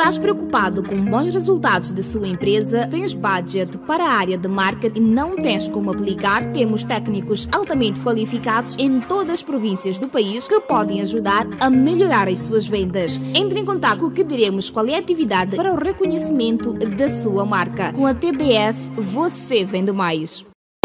Estás preocupado com bons resultados de sua empresa? Tens budget para a área de marketing e não tens como aplicar? Temos técnicos altamente qualificados em todas as províncias do país que podem ajudar a melhorar as suas vendas. Entre em contato que diremos qual é a atividade para o reconhecimento da sua marca. Com a TBS, você vende mais.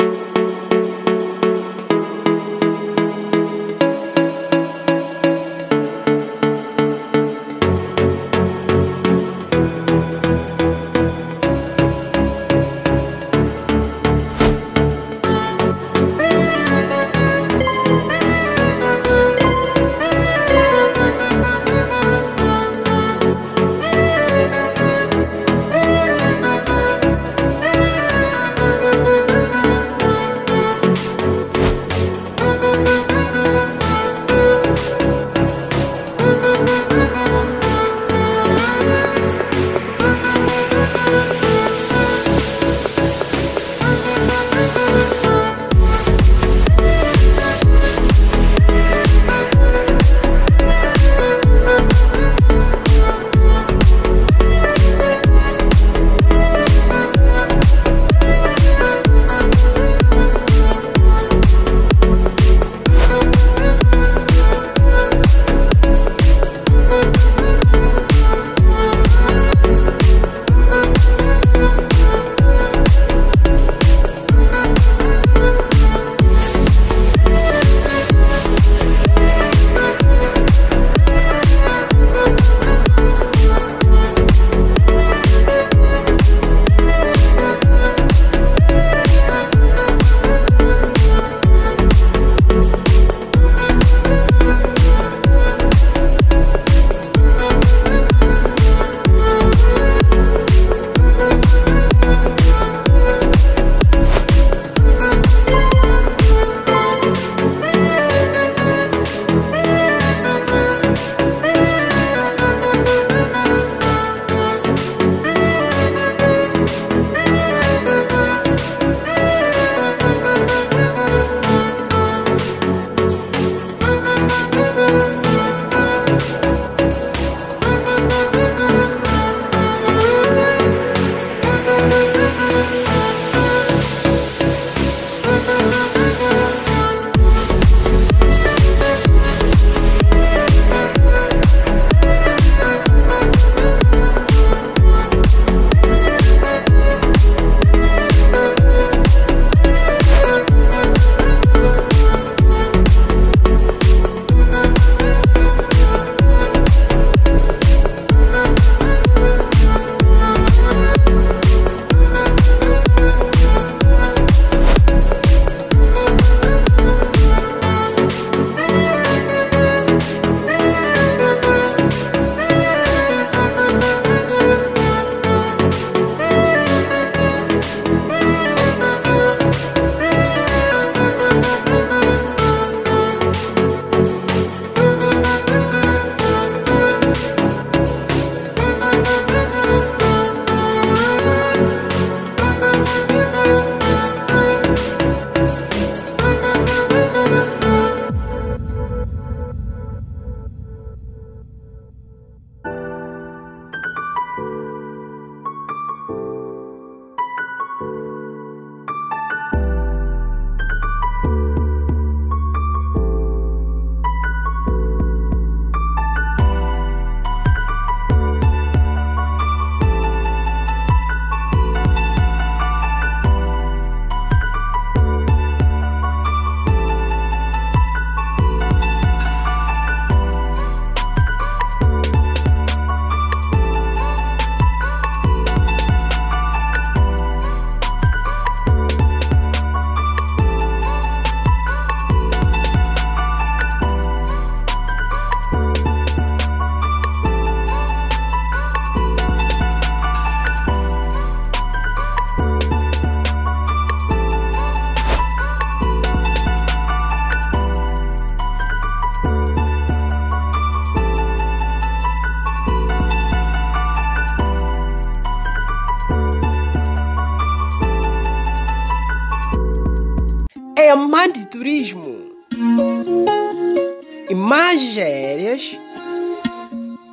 Amante de turismo, imagens aéreas,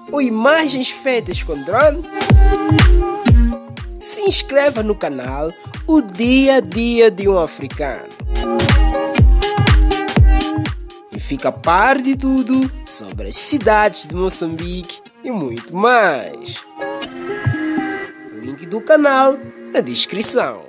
ou imagens feitas com drone? Se inscreva no canal O Dia a Dia de um Africano e fica a par de tudo sobre as cidades de Moçambique e muito mais. Link do canal na descrição.